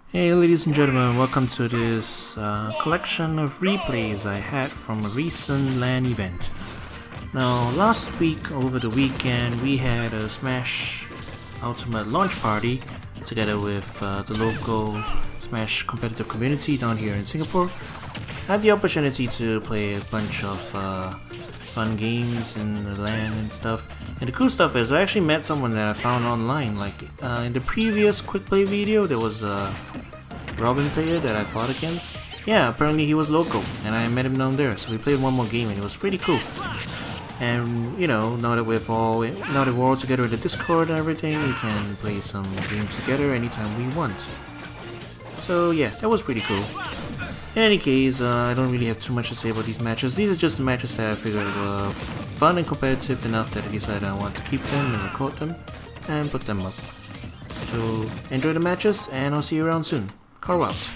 Hey ladies and gentlemen, welcome to this collection of replays I had from a recent LAN event. Now last week, over the weekend, we had a Smash Ultimate launch party together with the local Smash competitive community down here in Singapore. I had the opportunity to play a bunch of fun games in the LAN and stuff. And the cool stuff is I actually met someone that I found online. Like in the previous quick play video, there was a Robin player that I fought against. Yeah, apparently he was local, and I met him down there. So we played one more game, and it was pretty cool. And you know, now that we're all together in the Discord and everything, we can play some games together anytime we want. So yeah, that was pretty cool. In any case, I don't really have too much to say about these matches. These are just the matches that I figured were fun and competitive enough that I decided I want to keep them and record them and put them up. So enjoy the matches, and I'll see you around soon. Carl out.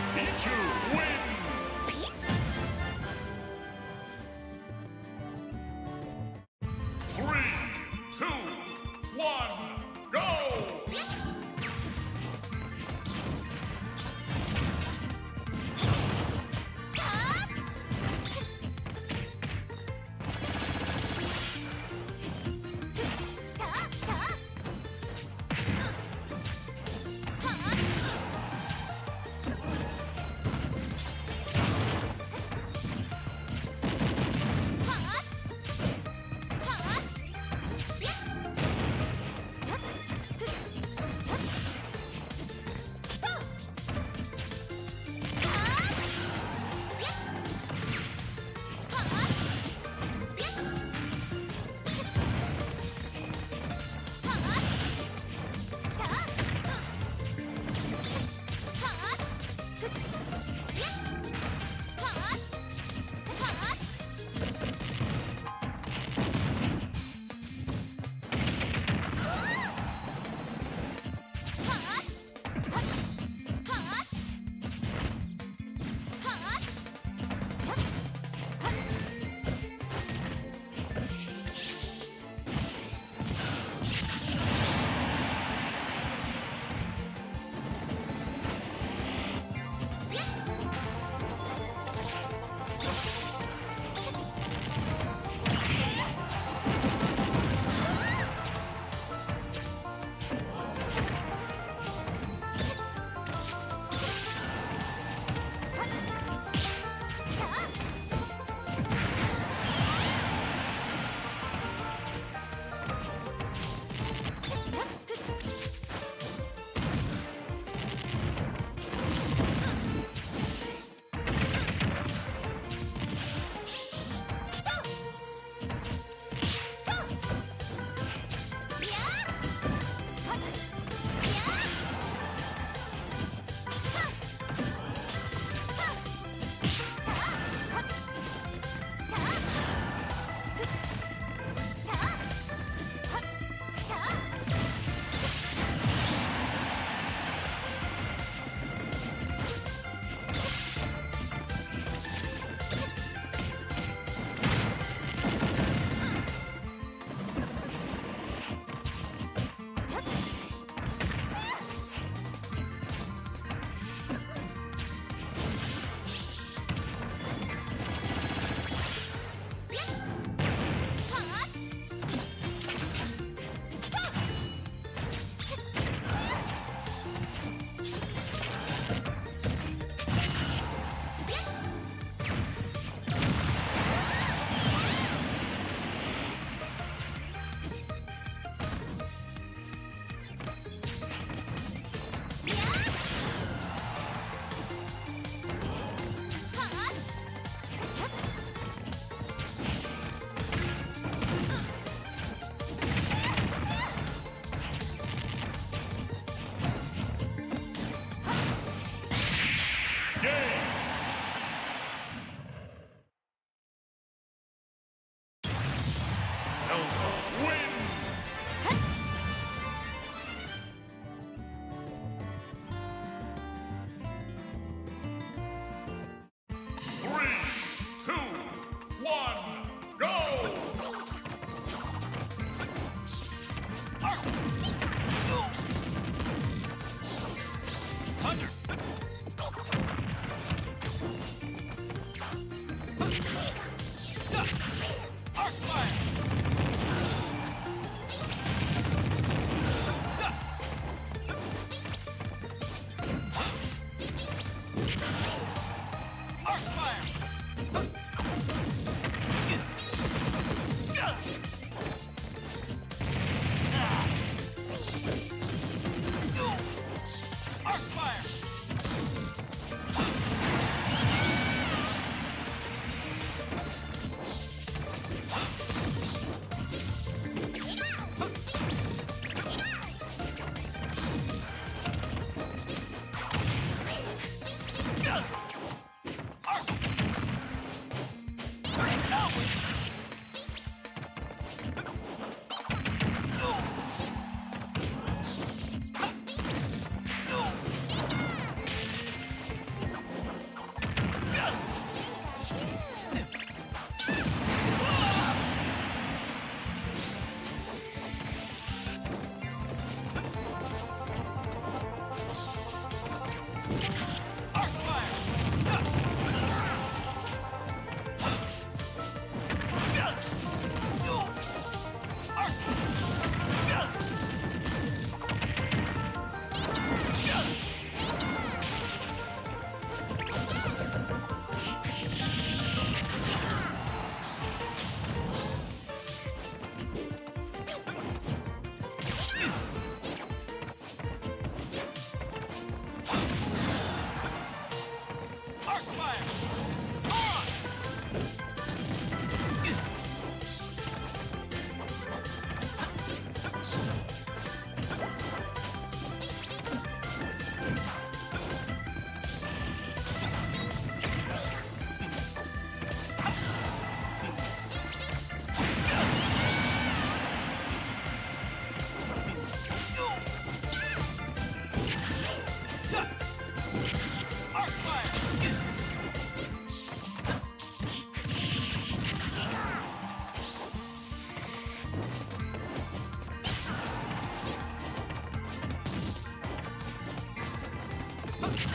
Pichu wins! Three, two, one, go!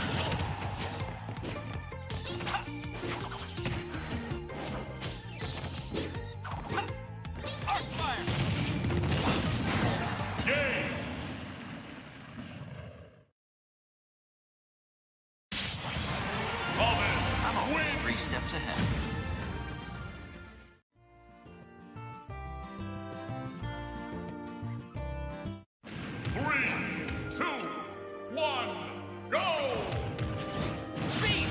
I'm always 3 steps ahead. Three, two, one, go! Speed!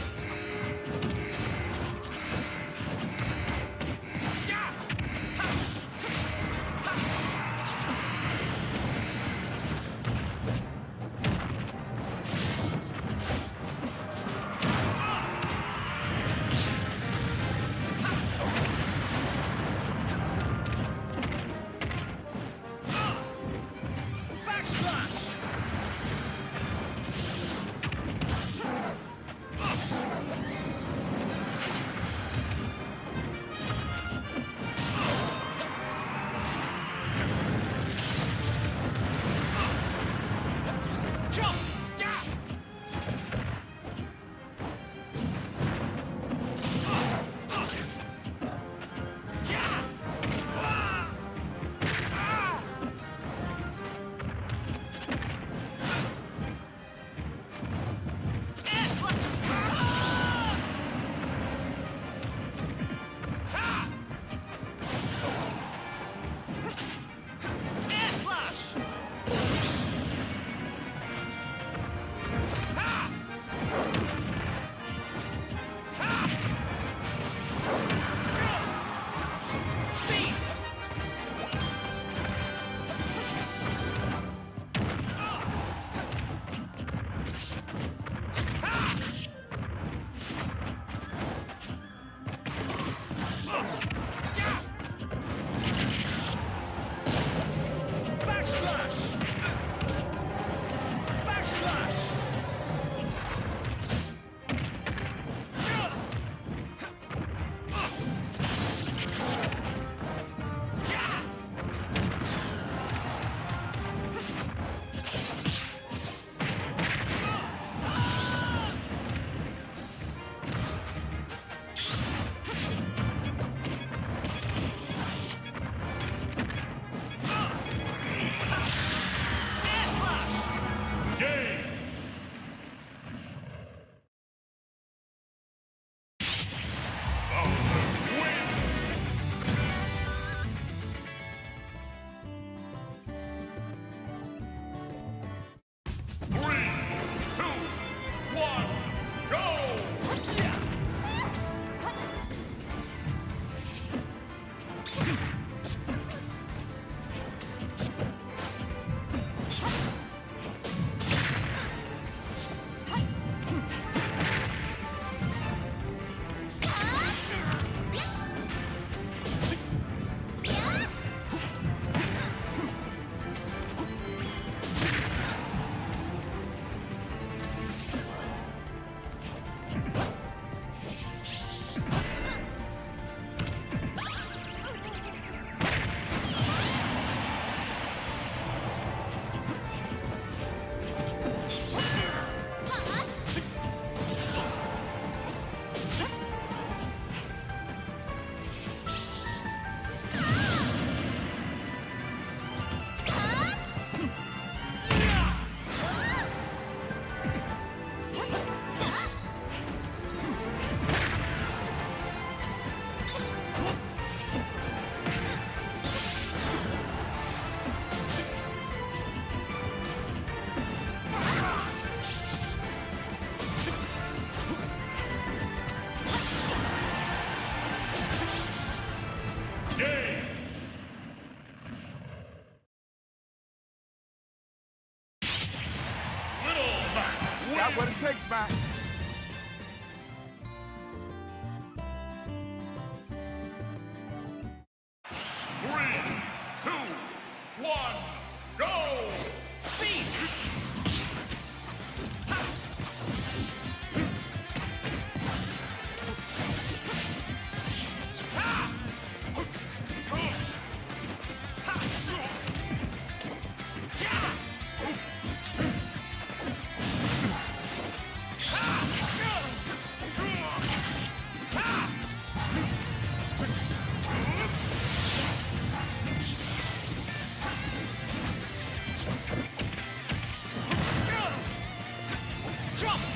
Got what it takes, man. Three, two, one, go! Speed! Jump!